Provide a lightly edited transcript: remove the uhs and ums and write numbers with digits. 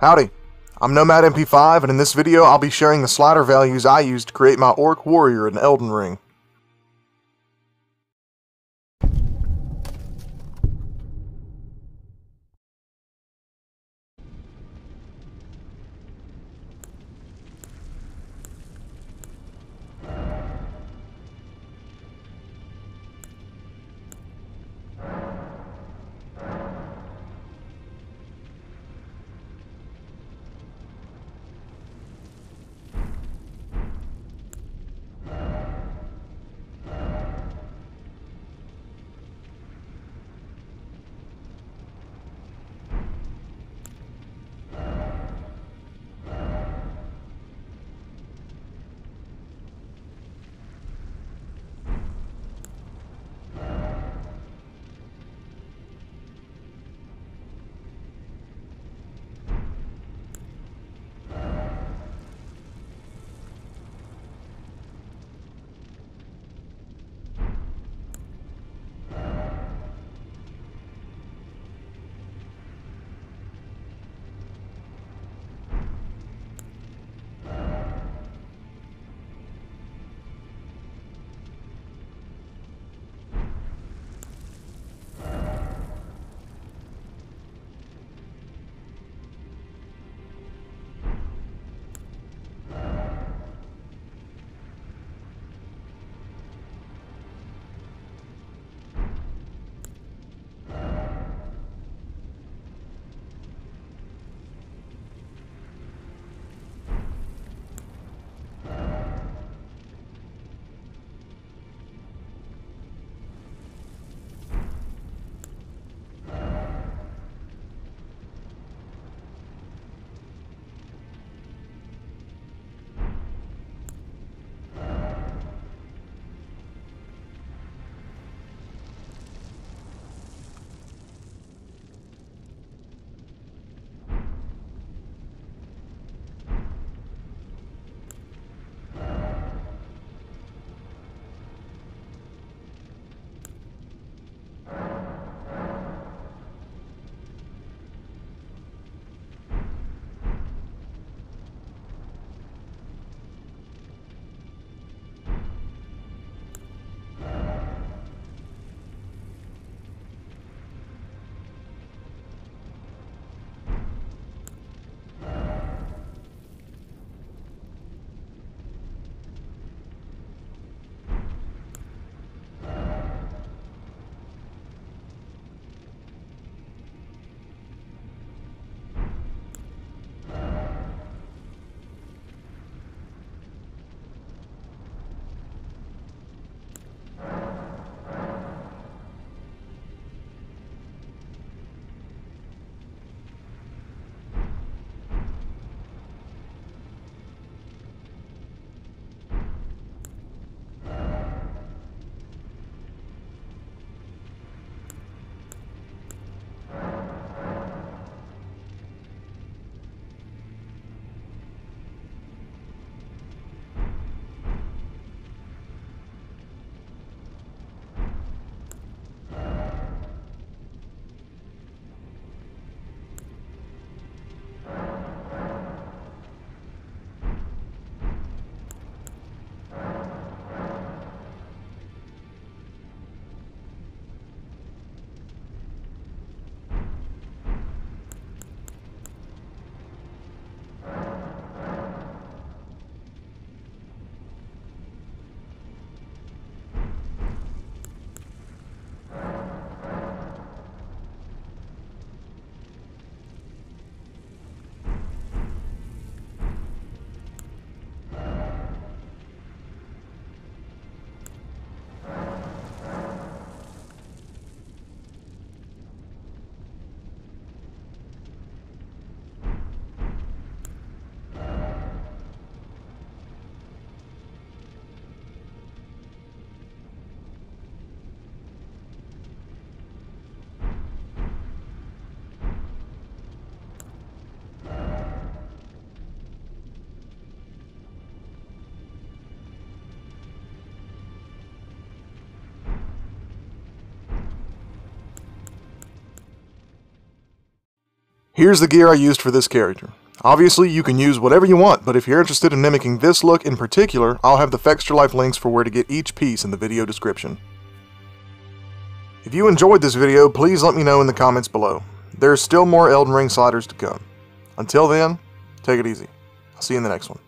Howdy, I'm Nomad MP5, and in this video I'll be sharing the slider values I used to create my Orc Warrior in Elden Ring. Here's the gear I used for this character. Obviously, you can use whatever you want, but if you're interested in mimicking this look in particular, I'll have the Fextra Life links for where to get each piece in the video description. If you enjoyed this video, please let me know in the comments below. There's still more Elden Ring sliders to come. Until then, take it easy. I'll see you in the next one.